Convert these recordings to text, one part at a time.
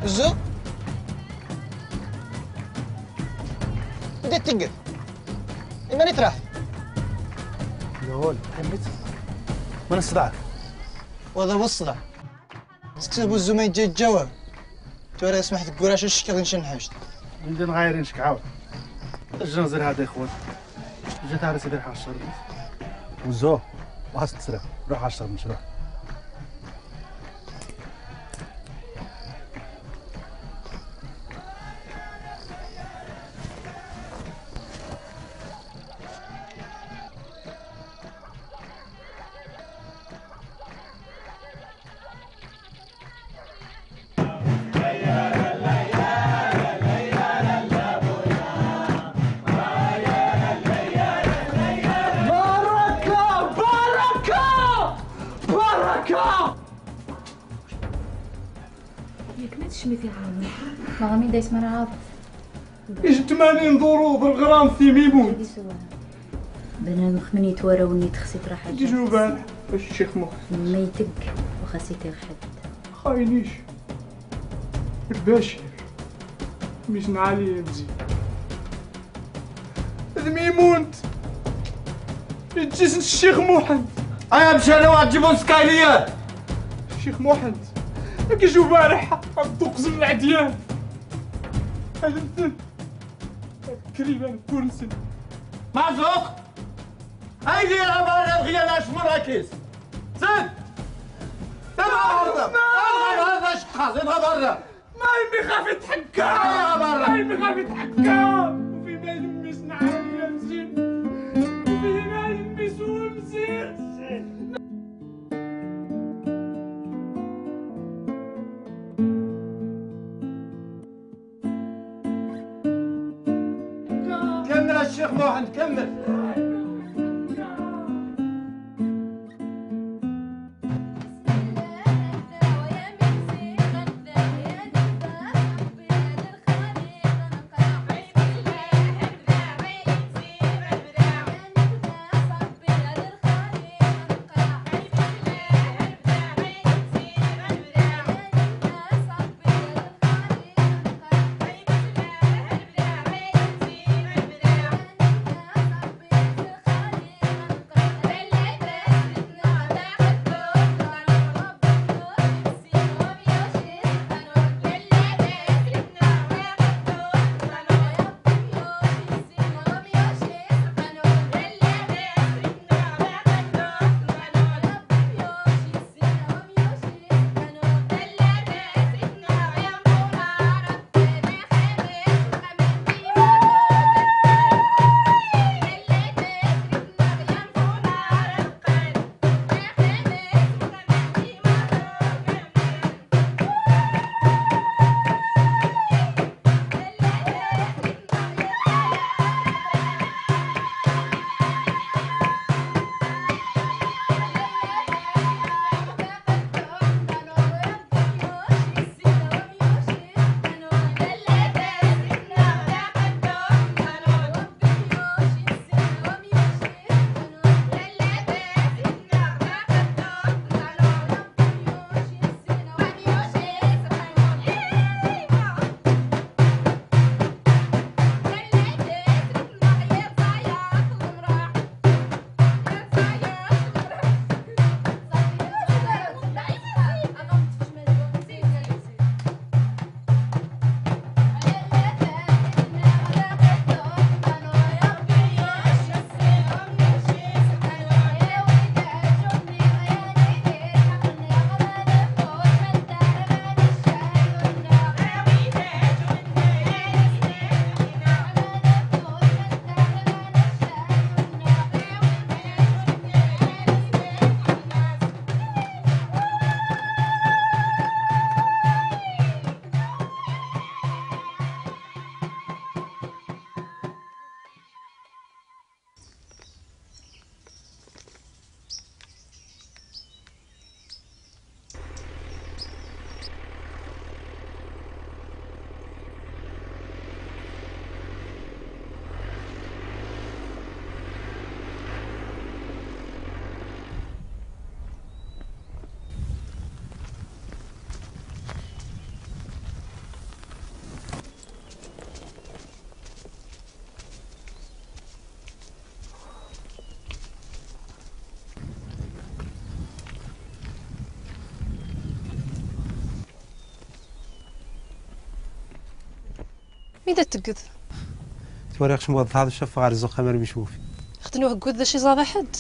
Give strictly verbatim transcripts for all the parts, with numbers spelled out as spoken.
زو بديت تنقل إما نتراح لول كملت من الصداع وهذا هو الصداع تكتبوا الزومين جاي الجواب توري سمحت تقول اش الشكل نشن حاجت عندنا غايرين شك عاود الجنزير هذا يا خويا جات على سيدي حاشر وزو واحد تسرق روح عشر مشروع ياك ما تشمي عامي ما غامي دايس مرة عاطف ايش ثمانين ضروب الغرام في ميمون هادي سؤال بنادم خمني يتوارى وني تخسيت راح دي شنو بان الشيخ محسن ما يتق وخسيت حد خاينيش الباشر مش علي يمزي ميمونت الجسم الشيخ محمد ايا مشى انا واحد جيبون سكايليات الشيخ محمد كيجيو بارح الدوق زم العديان هذا الثن كريمان كورنسن معزوق هاي لي العبارة الغيانة اش مراكز زد ابغى برا ابغى هذا شخص ابغى برا ما يمي خاف يتحكم ابغى برا ما يمي خاف يتحكم وفي ما يمي سنعاني يا مزين وفي ما يمي سوى مزين كمل الشيخ محمد كمل ميدا تقد توريقش موظف هذا الشف غير الزوق خمر مشوفي خدنوه قد ذا شي زاد حد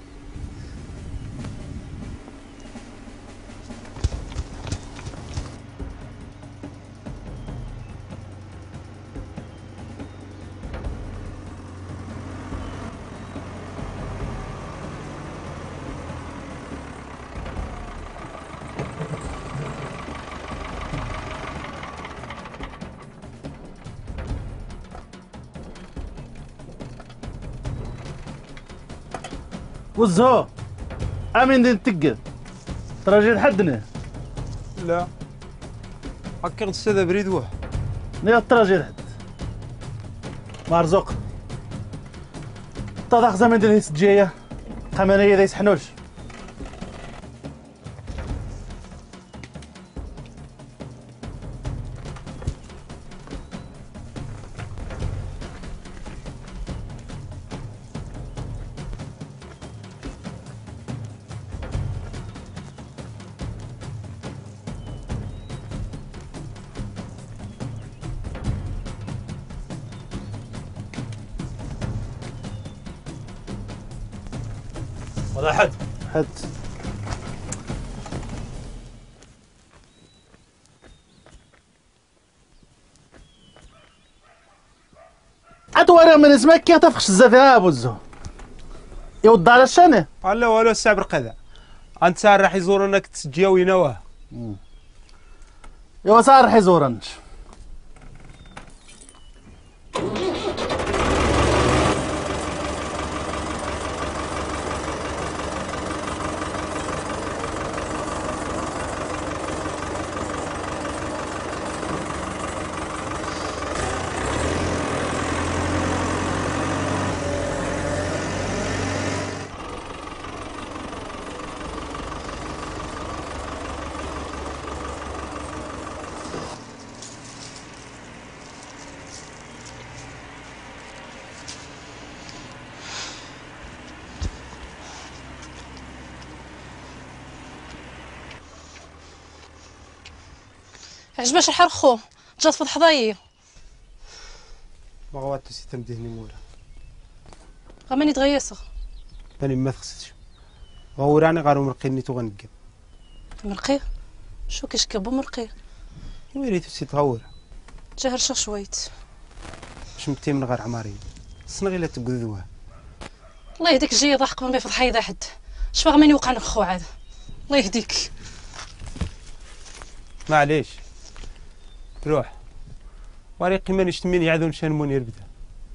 وزهو امين دين تقد تراجي لحدنا لا هكا غتستاذ بريد واه نيا تراجي لحد مرزوق طاق زمان ديال السجايه قمانيه دايس حنوش ولا حد حد اتوارى من اسمك كي تفخش الزفاء ابو الزهو يوضع على الشانه لا والو السعب رقدا انت راح يزورونك تسجيا وينواه يوا صار راح يزورنش عجباش الحر خو جات في الحضايا ما غوات تسي تمدهني مورا غماني تغيسغ انا ما تخصتش غوراني غارو مرقيني تو غنقب مرقي شو كيشكبو مرقي ويلي تسي تغور جاهر شخ شويت باش متي من غير عمارين صنغي لا تقذوه الله يهديك جاي ضحك من في الحيضه حد شفا غماني وقعنا خو عاد الله يهديك معليش روح وريقي ما نشتمين يعذون شان منير بدا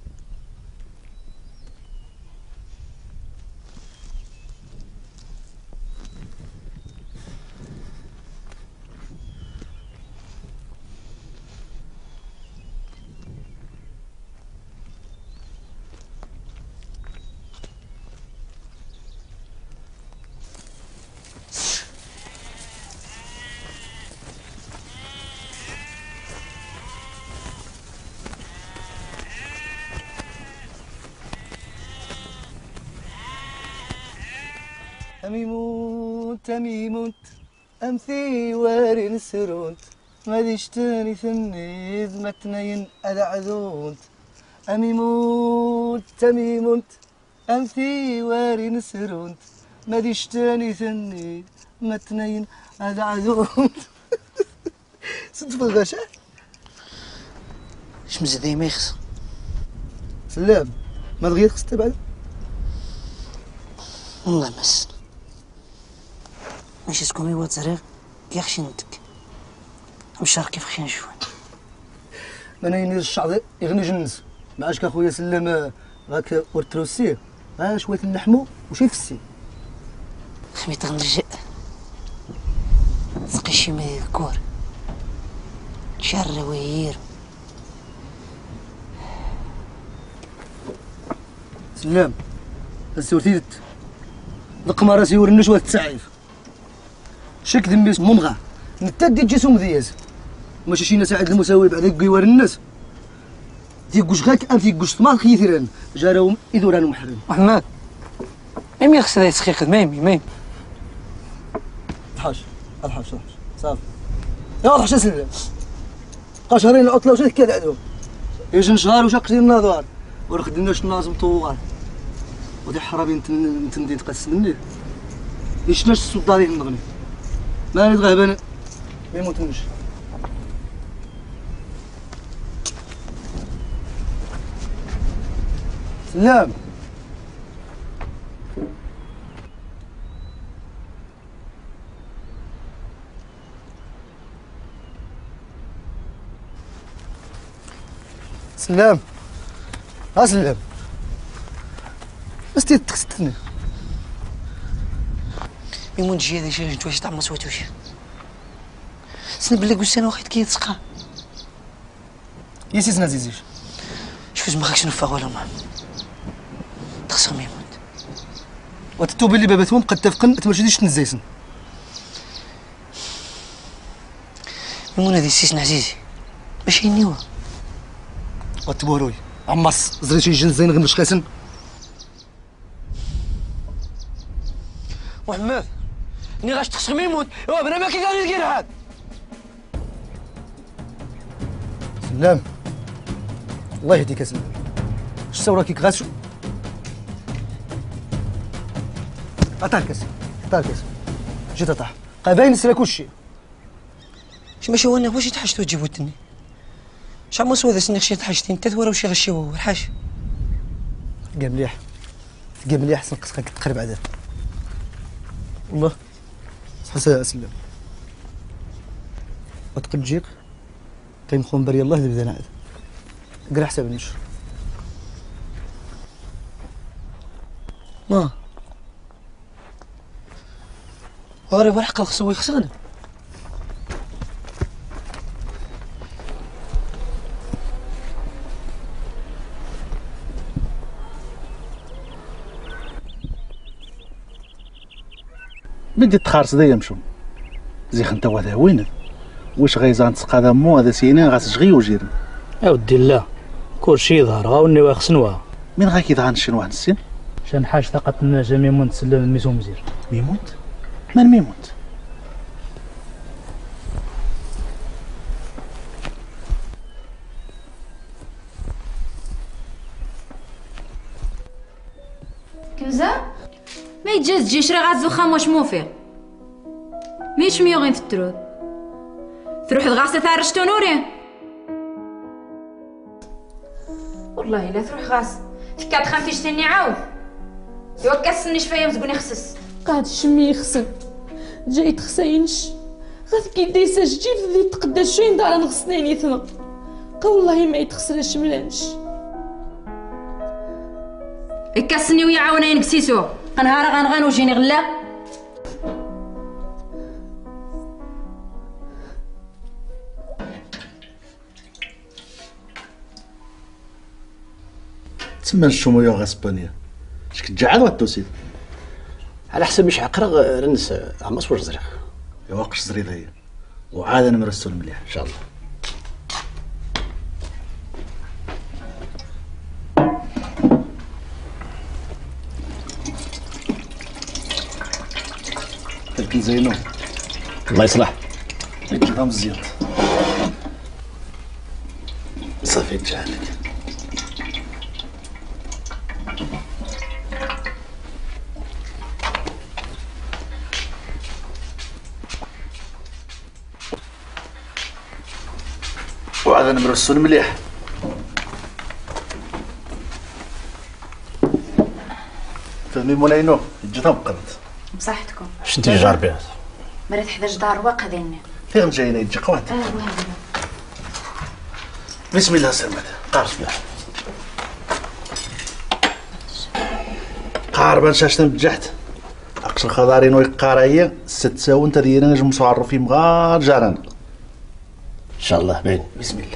تميموت تميموت أمثي واري نسرونت ما ديشتاني ثنيد ما تنين أدعذونت أميموت تميموت أمثي واري نسرونت ما ديشتاني ثنيد ما تنين أدعذونت صدق الغشا شمس ذي ميخس سلام ما تغير خصت بعد والله مس ماشي سكومي واتزريغ يخشي ندك مشار كيف خشي نشوف انا ينير الشعر يغني جنس معاش كاخويا سلام راك ورتروسيه ها شويه اللحمو وشي فسي خميت غنرجع سقي شي ماء الكور شعر ويير سلام السورتيت القمر راسي ورنش وتسعيف شك ذمي ممغى نتدي جسم ذياز ماشي شي ناس عاد المساوي بعد قيوار الناس تيقوش غاك ام تيقوش طماط خيثران جاراهم اذوران محرم محمد ميم يخص هذا يسخيخ ميمي ميم ضحاش ضحاش ضحاش صافي يا ضحاش سلام بقى شهرين العطله وشي كذا عندهم يجي نشهار وشاق ديال النظار ورا خدمناش الناظم طوال ودي حرامي نتندي نتقسم مني يشناش السلطاني النغني ما نتغاب انا ما يموتنش سلام سلام اسلم بس تتخستني ميمون تجي هذا شي واش طعم ما سويتوش سن بالله قلت واحد كيتسقى يا سيدنا عزيزيش شوف ما خاكش نفاق ولا ما تخسر ميمون وتتوب اللي باباتهم قد تفقن تمرشديش تنزيسن ميمون هذه سيسنا عزيزي ماشي نيوه وتبوروي عمص زريت شي جن زين غير مش خاسن محمد ني غاش تخسر ميمون ايوا بنا ما كيقال لي هاد سلام الله يهديك سلام اش تصور كيك غاسو عطاه الكاس عطاه الكاس جيت طاح باين سلا كلشي شي ماشي هو انا واش تحشتو تجيبو تني شحال ما سوا سني خشيت تحشتين انت ثوره وشي غشي هو الحاج تلقى مليح تلقى مليح حسن قصك تقرب عاد والله صحا سلام وتقد تجيك كاين خوان بري الله اللي بدانا عاد قرا حساب النشر ما وري ورقه خصو يخسرنا بدي تخارس دايا مشو زي خنتا وهذا وين واش غيزان تسقى هذا مو هذا سينين غاسجغي وجيرن اودي لا كلشي يظهر غاوني واخسنوها من غاكي ضغان شنو واحد السن شان حاج ثقة الناس ميمون تسلم ميسو مزير ميمونت من ميمونت كنزة ما يتجاز تجي شري غاز وخام واش موفي ميش ميوغين في الترود تروح الغاسة تاع رشتو نوري والله لا تروح غاس فكات خامتي جتني عاود يوا كاسني شفايا مزقوني خسس قاعد شمي يخسر جاي تخسينش غاث كي دايسه جديد ذي تقدا شوين دار نغسنين يثنى قا والله ما يتخسرش ملانش كاسني ويا عاونين كسيسو غنهار غنغان وجيني غلا تسمى الشومو يوغا اسبانيا اش كتجعل واتوسيد على حسب مش عقرا رنس عمص واش زريخ يا واقش زريد هي وعاد انا مرسل مليح ان شاء الله لكن زينو الله يصلح يتلقى مزيان صافي تجعلك وعاد انا مرسول مليح فهمي مولاينو جيتهم قرد بصحتكم اش انت جاربي مريت حدا جدار واقع ديالنا فين جايين يجي قوات اه وهذا بسم الله سلمت قارب قاربا شاشتن بجحت اقصر خضارين ويقارية ست ساون تدينا نجم مصعرف مغار جاران ان شاء الله باين بسم الله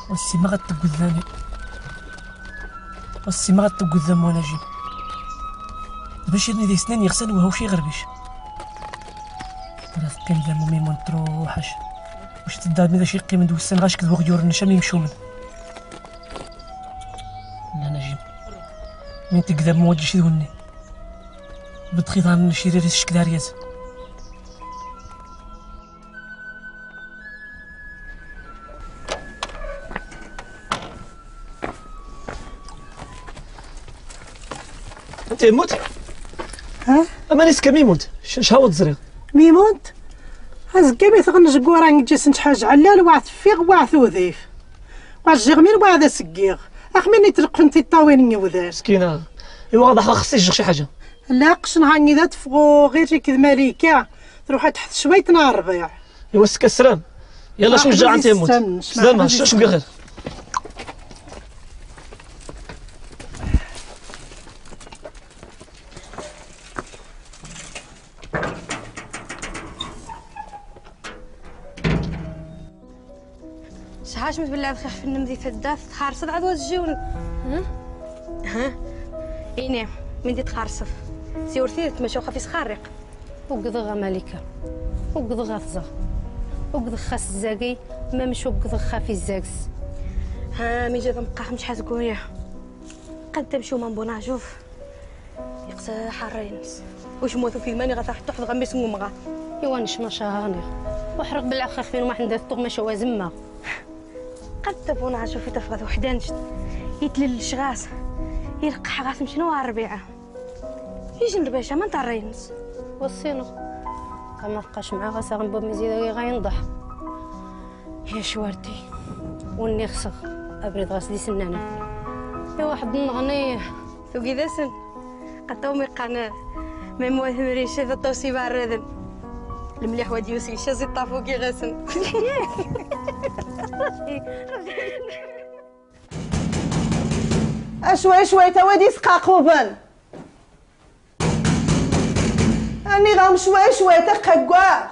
والسي ما غتقدامي والسي ما غتقدام وانا جيب باش يرني ذي سنين يغسل وهو شي غربيش راه كان دامو ميمون تروحش واش تدار مي شي قيمه دوز السن غاش كذبو غيور النشا مي يمشو من انا نجيب من تقدام موجه شي ذوني بدخيضان شي ريس شكدارياز انت يموت ها اما نسكا ميموت شهاوت زريغ ميموت هزكا بيت غنجقو راه نجيس نتحاج علال واعث فيغ واعث وذيف واعجيغ مين واعث سكيغ اخ مني تلقنتي الطاوين وذار مسكينه ايوا غادا خصني نجيغ شي حاجه لا قشن هاني ذا تفغو غير شي كذ ماليكا تروح تحت شويه نهار الربيع ايوا سكا السلام يلا شوف جا انت يموت سلامة شوف بخير شحال من بالله بخير في النمذي تداف تخارص عاد وتجيون ها ها ايني من دي تخارصف سيور ثيرت ماشي وخا في سخارق وقضغه مالكه وقضغه ثزا وقضغ خاص الزاقي ما مش وقضغ خافي الزاكس ها مي جا مقاح مش حتقويا قدم شو من بونا شوف يقسى حرينس واش موثو في الماني غتروح تحض غمي سمو مغا ايوا نشما شهاني وحرق بالعخ فين ما حنا الطوق ماشي وازمه قد بونا شوفي تفغد وحدان يتلل الشغاس يلقى حغاس شنو الربيعه يجي الربيشه ما نطرينس وصينو كما بقاش معاه غاسا غنبوب مزيدا غينضح يا شوارتي وني خصغ ابرد غاسلي سنانه يا واحد النغني ثوقي ذا سن قطومي قناه ما موث مريشه ذا طوسي باردن المليح وادي يوسي شازي طافوكي غاسن اشوي شوي توادي سقاقوبن اني غام شوي شوي تققعت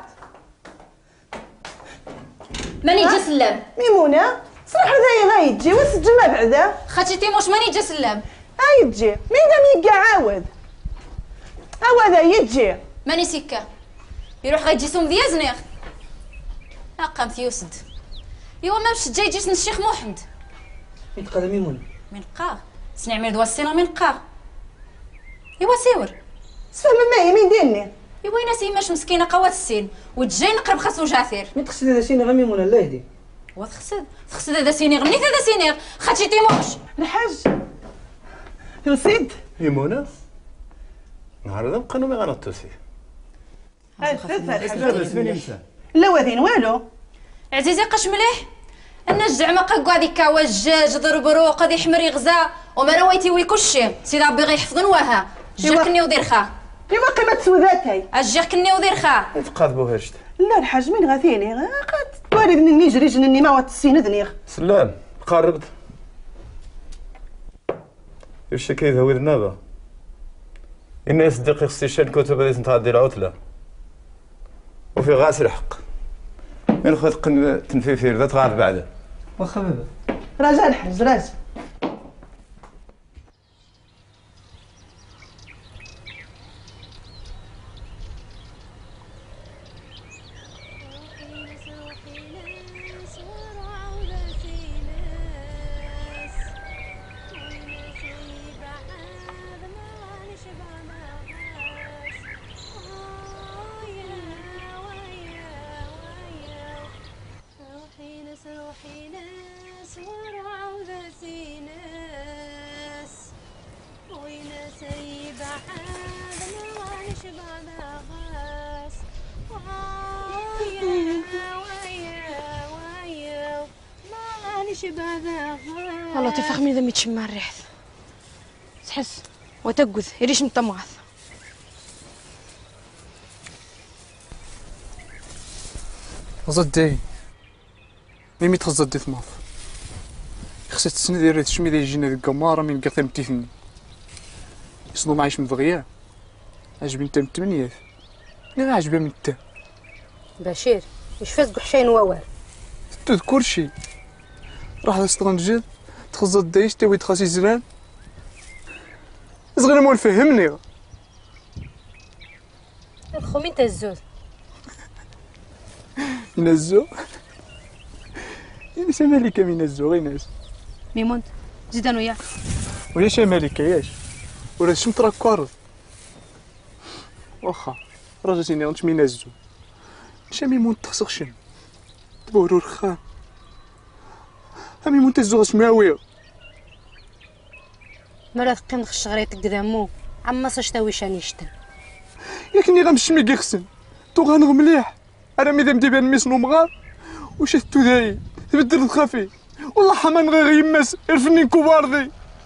ماني جا سلام ميمونه صراحه ذا غايتجي وسجمه بعدا خاتي تيموش ماني جا سلام غايتجي مين ذا ميقا عاود هو ذا يتجي ماني سكه يروح غيجي سوم ذيا زنيغ اقام يوسد ايوا ما مش جاي جيس الشيخ محمد من قال ميمونه من قاه سنعمل دوا السينا من قاه ايوا سيور سفهم معايا مين ديرني ايوا ناسي ماش مسكينه قوات السين وتجي نقرب خاص وجعثير من تقصد هذا سيني غير ميمونه الله يهدي وا تخصد تخصد هذا سينيغ منيت هذا سينيغ خاتي تيموش الحاج يوسيد ميمونه نهار هذا بقى نومي غنطوسي لا وذين والو عزيزي قاش مليح الناس زعما قاكوا هذيك وجاج ضرب روق هذي حمر يغزا وما رويتي وي كلشي سي ربي غيحفظن وها جير كني ودير خا ايوا قيمه سوداتي اجير كني ودير خا تقاد بو هرشت لا الحاج من غاثيني قد توالد ني جري جنني ما واتسين دنيغ سلام قاربت يش كيف هو النابه الناس دقيق استشهاد كتب هذه تنتعدي العطله وفي غاسر حق من خذ قن تنفيفير ذات غار بعده واخا بابا راجع الحاج راجع والله تفهمي اذا ميتشمع الريح تحس وتقذ يريش مطمغاث غزدي ميمي تغزدي ثماف خصها تسند ديال تشمي ديال جينا ذيك قمارة من قاثم تيثني يصنو معايش من دغيا عجبني انت من الثمانيات لا عجبها من التا بشير واش فاز قحشين ووال تذكر شي راح لسترانجير تخزر دايش تاوي تخاسي زران صغير مول فهمني الخو مين تزوز ينزو ينسى مالكة من ينزو غير ناس ميمون زيد انا وياك وياش مالكة ياش ولا شم تراك كارد واخا رجعتيني غنش من ينزو شا ميمون تخسر شن تبورو رخام ها ميمون تزو غاش ماوية مرات قيم خش غريتك قدامو عما ساشتاوي شاني شتن ياكني غنمشي كي خسن تو غنغ مليح انا ميدام ديبان ميسنو مغار وشات داي تبدل خافي والله حمان غير يماس الفنين كبار ذي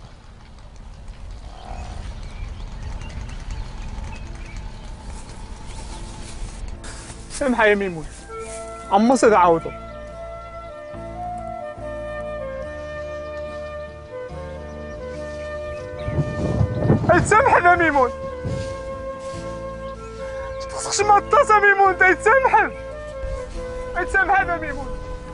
سامحة يا ميمون عما سيد عاودو تسامحنا ميمون تخصكش مع الطاسة ميمون تيتسامحن تسامحنا ميمون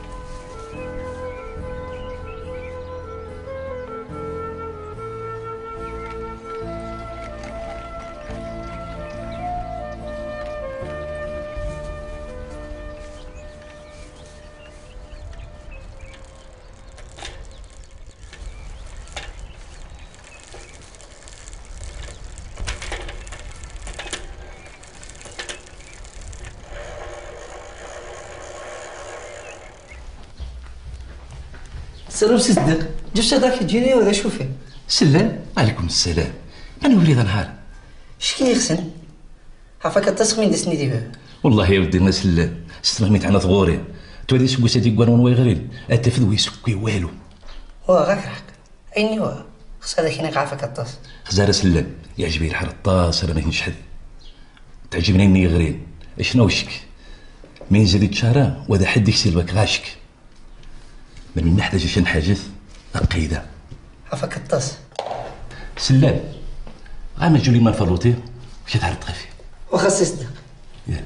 سلام سي صديق جبت هذاك تجيني ولا شوفي سلام عليكم السلام انا وليد نهار شكي يخسن عافاك التصق من دسني ديبا والله يا ودي الناس سلام استغميت عنا ثغوري تولي سكو سيدي قوان ويغرين اتفذ ويسكي والو هو غاك حق عيني هو خص هذاك هناك عافاك الطاس خزارة سلام يعجبني الحر الطاس انا ما نشحذ تعجبني اني غرين اشنو وشك من زيد شهرة وذا حد يكسل بك غاشك من نحتاج شي نحاجث القيده عافاك الطاس سلام عام جولي ما فرلوتي مشيت تعرض طفي واخا سي صديق يلا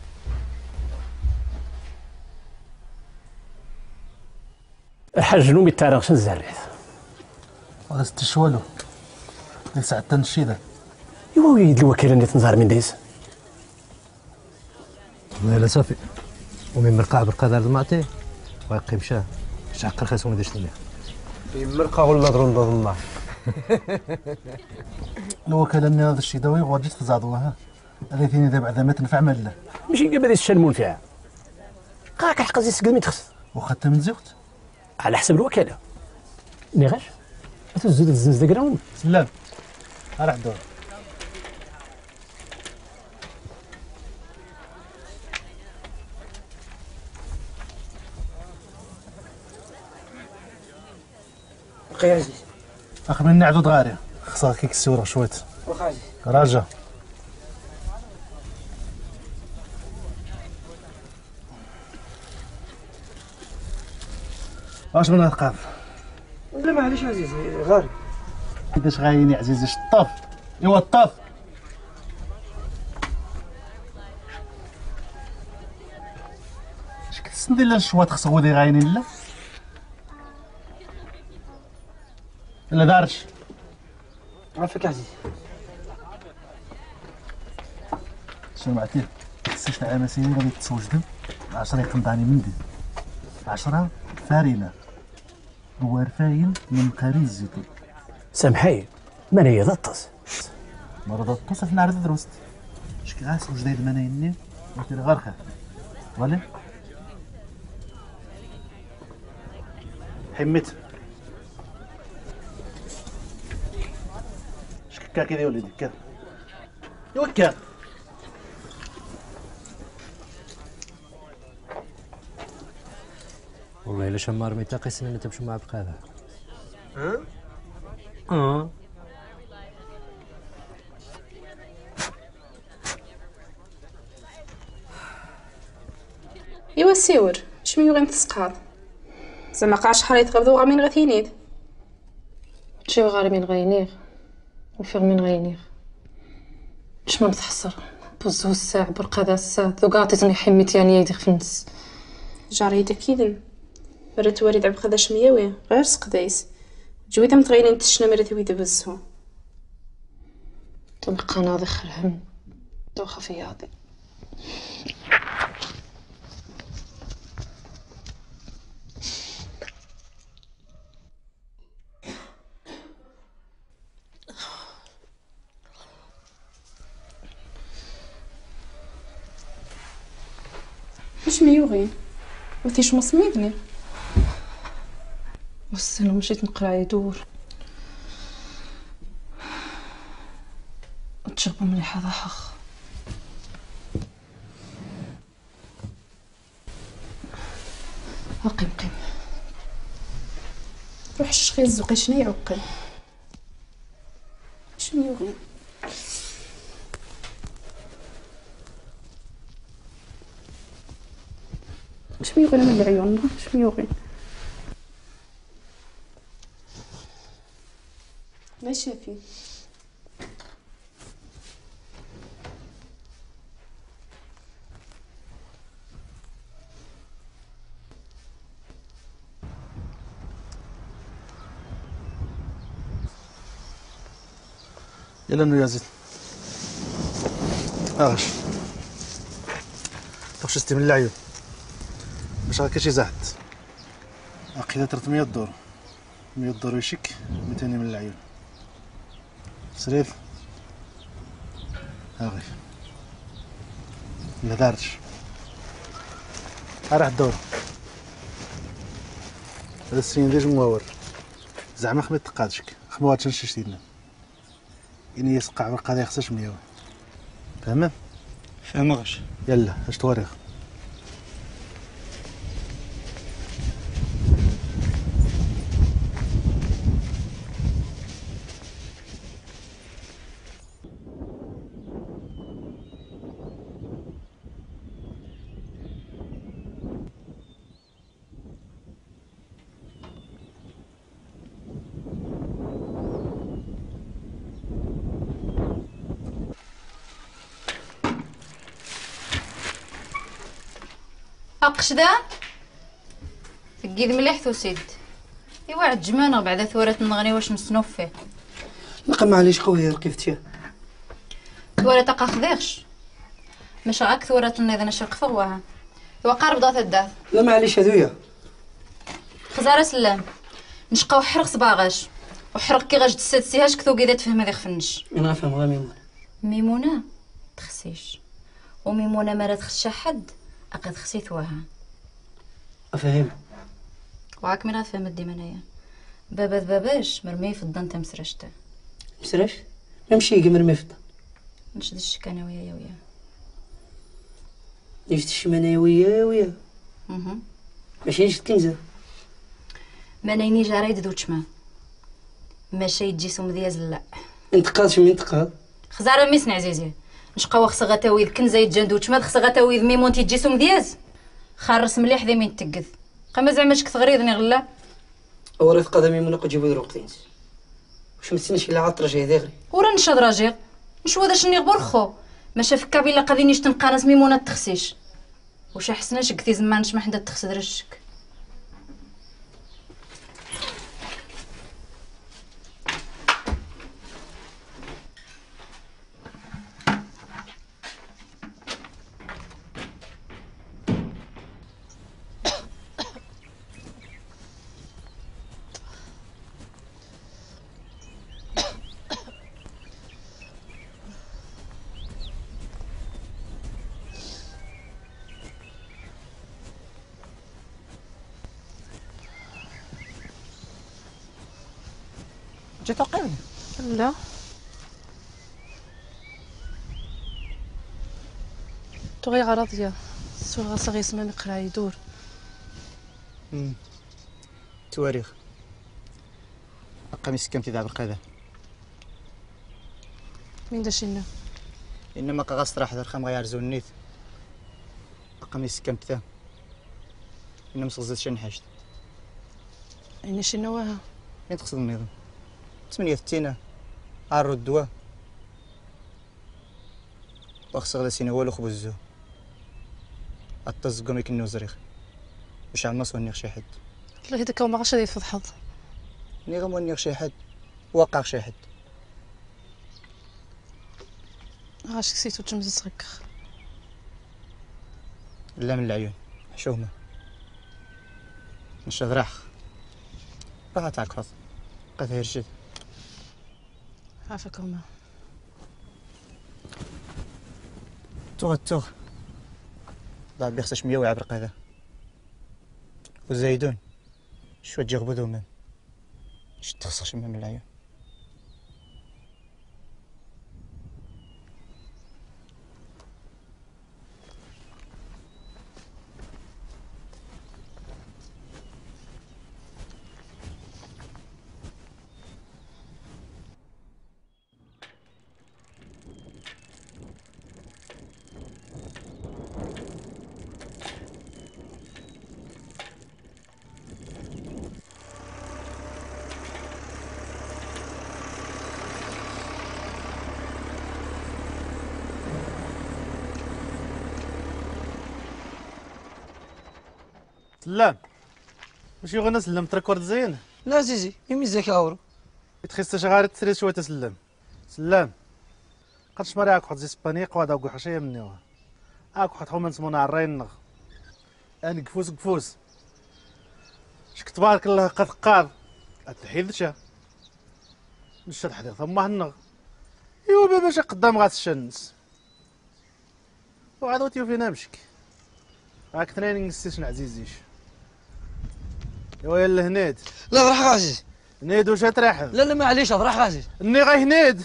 الحاج نومي التاريخ شنو زاريت هذا ست شوالو ديك ساعه تنشيده ايوا ويد الوكيل اللي تنزار من ديس والله لا صافي ومن مرقع بالقدر المعطي ويقيم شاه شعقر خاصهم داش ليه يمرقه ولا ضرون ضد الله الوكاله من هذا الشيء داوي غادي تزادوا ها هذا ثاني دابا بعدا ما تنفع ما لا ماشي قبل الشلمون فيها قاك حق زي سقل ميتخس واخا انت من زيوت على حسب الوكاله نيغاش تزيد الزنز دكراون سلام راه عندهم بقي عزيز اخ مني عدود غاري خصها كيك السوره شويت واخا عزيز راجع واش من القاف لا معليش عزيز غاري كيفاش غايني عزيزي الطاف ايوا الطاف اش كتسندي لا الشواط خصو ودي غاينين لا لا دارش عافاك عزيز شنو معتيه خصيش عام سنين غادي تسوجدم عشرة يقنطعني من دي عشرة فارينة دوار فاين من قريز الزيتون سامحي من هي ضطس مرض الطوس في نهار دروست شكي غاس وجديد منايني قلت لي غير خاف ولا حميت شكا كذا يا وليدي كا يوكا والله الا شمار ميتا قسم انت تمشي مع بقاها ها اه ايوا سيور شمي غير تسقاط زعما قاع شحال يتغبدو غا من غثينيد تشي غار من غينيغ وفيغ من غينيغ اش ما متحصر بوزو الساع برقادا الساع ذو قاطتني حميت يعني يدي خفنس جاري دكيدن مرات وارد عبد قداش مياوي غير سقدايس جويدا متغيرين تشنا مرات ويدا بزهو تبقى ناضي خرهم دوخة في ياضي. مش ميوغين وثيش مصميدني والسنة مشيت نقرا يدور وتشرب مليحة ضحخ أقيم قيم روح الشخير الزقي شنو يعقل مش ميوغين مش ميوغين من العيون مش ميوغين ما شافي يلا نو يزيد اغش تخش استي من العيون باش هكا شي زهد عقيدة ثلاثمية دور مية دور يشك ميتين من العيون سريف هاغي ما دارتش راح الدور هذا السنين ديج مواور زعما خمي تقادشك خموات نششتينا إني يسقع ورقة هذا خصهاش مية فاهمة؟ فاهمغش يلا اش تواريخ أقشدا تقيد مليح توسيد إيوا عجمانة بعد ثورة نغني واش نسنوف فيه نقم معليش خويا ركبتيها ثورة تقا خذيغش مش غاك ثورة نيض نشرق فغواها إيوا قارب ضاث الداث لا معليش هذويا خزارة سلام نشقاو حرق صباغاش وحرق كي غاج تساتسيهاش كثو قيدة تفهم هذي خفنش انا نفهم غير ميمونة ميمونة تخسيش وميمونة ما تخشى حد أقد خسيت وها أفهم وعاك من غتفهم ديما انايا بابا باباش مرمي في الدن تا مسرشته مسرش نمشي كي مرمي في الدن نشد الشك انا ويا ويا نشد الشمانة ويا ويا اها ماشي نشد كنزة ما نيني جاريد دوتشما ماشي يجي سوم دياز لا انتقاد شمي انتقاد خزارة ميسن عزيزي نشقاو خص غتاويذ كنزة يتجندوتش ما خص غتاويذ ميمون تيجي سوم دياز خارس مليح ذي مين تقذ قما زعما شك تغريضني غلا ورث قدمي من قد جيبو دروقتين واش متسنش الا عاد ترجع ذي غري ورا نشاد راجيغ نشوى ذا شني غبر خو ما شاف كابيلا قادين يشتن قانس ميمونه تخسيش واش احسنا شكتي زمانش ما حدا تخسد رشك جيت عقيمني لا تغي غراضيا سوغا صغي اسمه نقرا يدور امم تواريخ قميص كم تدعى بالقاذة مين داشينا انما قاغاس راح درخم غيرزو النيت قميص كم تدا انما صغزت شن حاجت اين شينا واها فين تقصد النظام ثمانية ثلاثين عارو الدواء واخص غدا سينا والو خبزو الطز قومي كنو زريخ واش عما صوني شي حد والله هذاك ما غاش غادي يفضحض. ني غنونيغ شي حد واقع شي حد. غاش كسيتو تمزز غكا. لا من العيون حشومه مش ذراخ بغا تعكرض بقى فيها رشد. عافاك هما توغ توغ ضرب بيخصش مية ويعبرق هذا وزايدون شويه تجي غبدو من شت تخصش من العيون. سلام واش يغنى سلام تركورد زين؟ لا زيزي يمي زاك هاورو يتخيس غير تسري شويه تسلم. سلام قدش مري هاك واحد اسبانيق وهذا وكو حشيه مني هاك واحد حومه نسمونا عرينغ انا قفوس قفوس شك تبارك الله قد قاد الحيدشا مش تحضير ثم هنغ ايوا بابا شا قدام غاس الشمس وعاد وتيو فينا مشك راك ترينينغ ستيشن عزيزيش. ايوا يلا هنيد. لا راح غازي هنيد واش تراحل؟ لا لا معليش راح غازي اني غا هنيد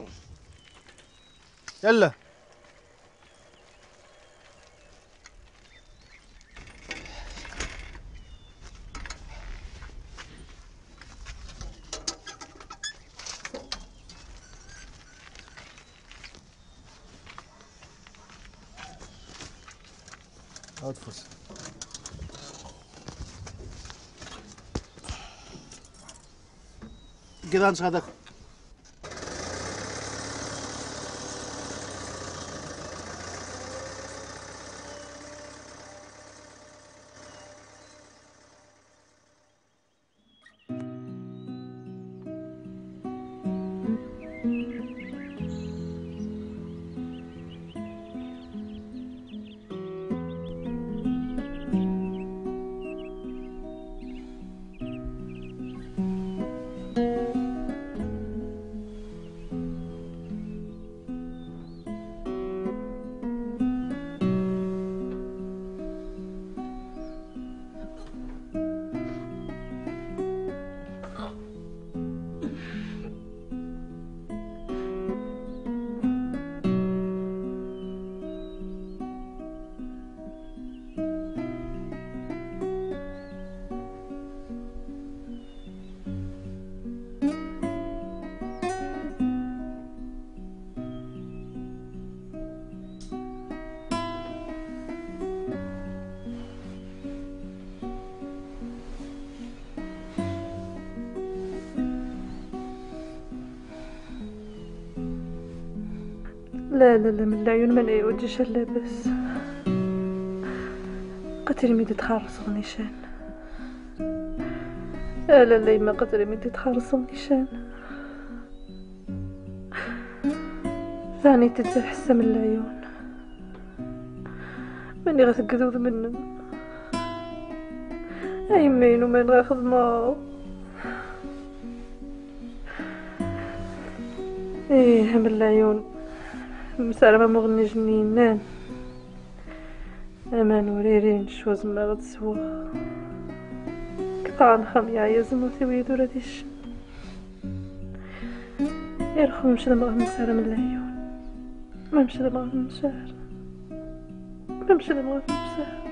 يلا. عاد فوز كذا نش هذاك لا لا لا من العيون ما نعيودش لاباس قتل ميدي تخرص نيشان. لا لا لا ما قتل ميدي تخرص نيشان ثاني تتزل حسه من العيون ماني غتقذوذ منهم اي مين وما ناخذ ما ايه من العيون مسالمة مغني جنينان امان وريرين شوز ما غتسوا قطع نخم يا زموتي ويدو راديش يرخو مشى دماغ مسالة من العيون ما مشى دماغ المشاعر ما مشى دماغ المشاعر.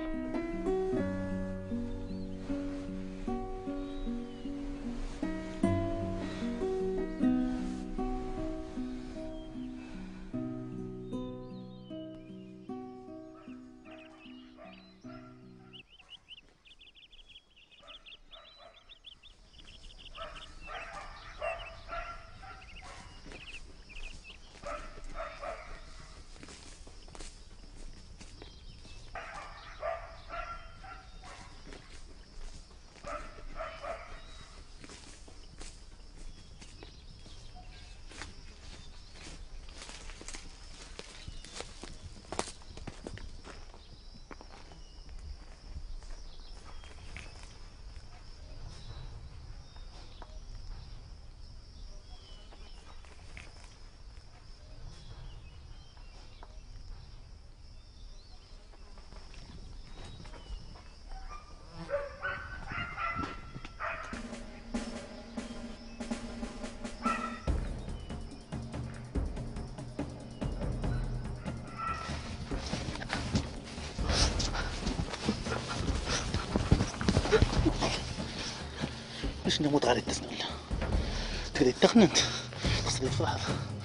شنو موت غادي تسنى ولا تقدري تخننت تصدي فرحة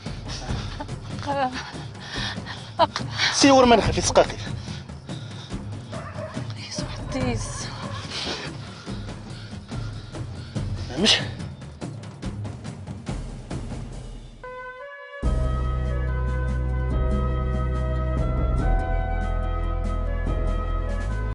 سيور ما نخافي سقاقي قيس وحديس مش